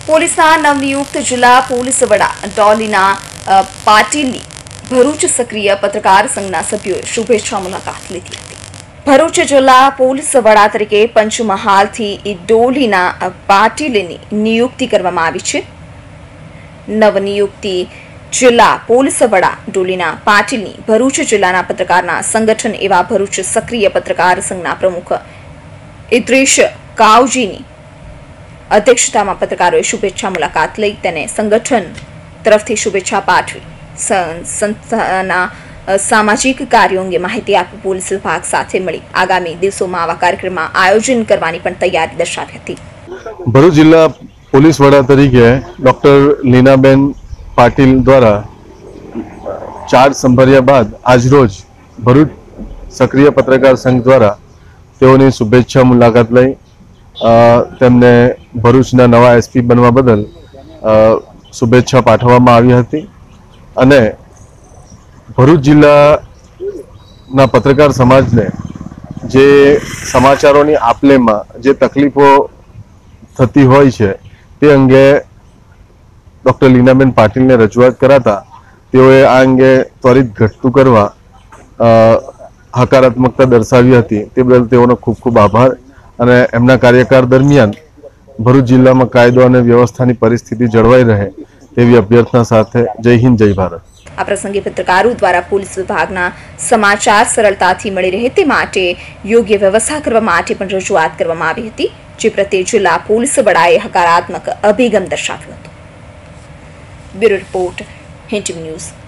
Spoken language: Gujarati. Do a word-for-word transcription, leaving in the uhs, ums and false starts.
પોલીસના નવનિયુક્ત જિલ્લા પોલીસ વડા ડોલીના પાટીલની ભરૂચ સક્રિય પત્રકાર સંઘના સભ્યોએ શુભેચ્છા મુલાકાત લીધી હતી। ભરૂચ જિલ્લા પોલીસ વડા તરીકે પંચમહાલથી ડોલીના પાટીલની નિયુક્તિ કરવામાં આવી છે। નવનિયુક્તિ જિલ્લા પોલીસ વડા ડોલીના પાટીલની ભરૂચ જિલ્લાના પત્રકારના સંગઠન એવા ભરૂચ સક્રિય પત્રકાર સંઘના પ્રમુખ ઇદ્રીશ કાવજીની અધ્યક્ષતામાં પત્રકારોએ શુભેચ્છા મુલાકાત લઈ તેને સંગઠન તરફથી શુભેચ્છા પાઠવી સંસ્થાના સામાજિક કાર્યો અંગે માહિતી આપી પોલીસ વિભાગ સાથે મળી આગામી દિવસોમાં આવા કાર્યક્રમમાં આયોજન કરવાની પણ તૈયારી દર્શાવી હતી। ભરૂચ જિલ્લા પોલીસ વડા તરીકે ડોક્ટર લીનાબેન પાટીલ દ્વારા ચાર્જ સંભાળ્યા બાદ આજરોજ ભરૂચ સક્રિય પત્રકાર સંઘ દ્વારા તેઓની શુભેચ્છા મુલાકાત લઈ તેમને ભરૂચના નવા એસપી બનવા બદલ શુભેચ્છા પાઠવવામાં આવી હતી અને ભરૂચ જિલ્લાના પત્રકાર સમાજને જે સમાચારોની આપલેમાં જે તકલીફો થતી હોય છે તે અંગે ડૉક્ટર લીનાબેન પાટીલને રજૂઆત કરાતા તેઓએ આ અંગે ત્વરિત ઘટતું કરવા હકારાત્મકતા દર્શાવી હતી। તે બદલ તેઓનો ખૂબ ખૂબ આભાર અને એમના કાર્યકાળ દરમિયાન ભરૂચ જિલ્લામાં કાયદો અને વ્યવસ્થાની પરિસ્થિતિ જળવાઈ રહે તેવી અભ્યર્થના સાથે જય હિન્દ જય ભારત। આ પ્રસંગે પત્રકારો દ્વારા પોલીસ વિભાગના સમાચાર સરળતાથી મળી રહે તે માટે યોગ્ય વ્યવસ્થા કરવા માટે પણ રજૂઆત કરવામાં આવી હતી, જે પ્રત્યે જિલ્લા પોલીસ વડાએ હકારાત્મક અભિગમ દર્શાવ્યો હતો। Bureau report, Hind news.